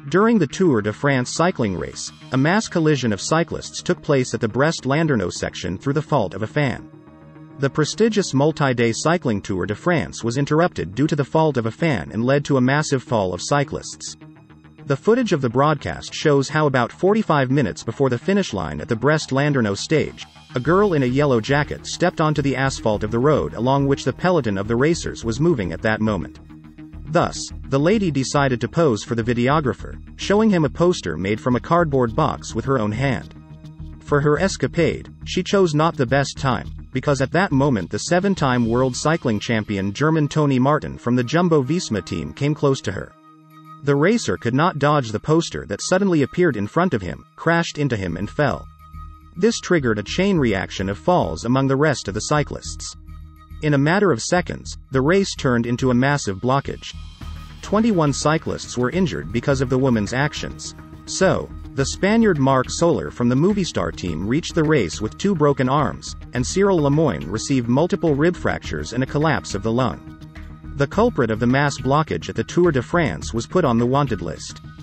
During the Tour de France cycling race, a mass collision of cyclists took place at the Brest-Landerneau section through the fault of a fan. The prestigious multi-day cycling Tour de France was interrupted due to the fault of a fan and led to a massive fall of cyclists. The footage of the broadcast shows how about 45 minutes before the finish line at the Brest-Landerneau stage, a girl in a yellow jacket stepped onto the asphalt of the road along which the peloton of the racers was moving at that moment. Thus, the lady decided to pose for the videographer, showing him a poster made from a cardboard box with her own hand. For her escapade, she chose not the best time, because at that moment the 7-time world cycling champion German Tony Martin from the Jumbo-Visma team came close to her. The racer could not dodge the poster that suddenly appeared in front of him, crashed into him and fell. This triggered a chain reaction of falls among the rest of the cyclists. In a matter of seconds, the race turned into a massive blockage. 21 cyclists were injured because of the woman's actions. So, the Spaniard Marc Soler from the Movistar team reached the race with 2 broken arms, and Cyril Lemoine received multiple rib fractures and a collapse of the lung. The culprit of the mass blockage at the Tour de France was put on the wanted list.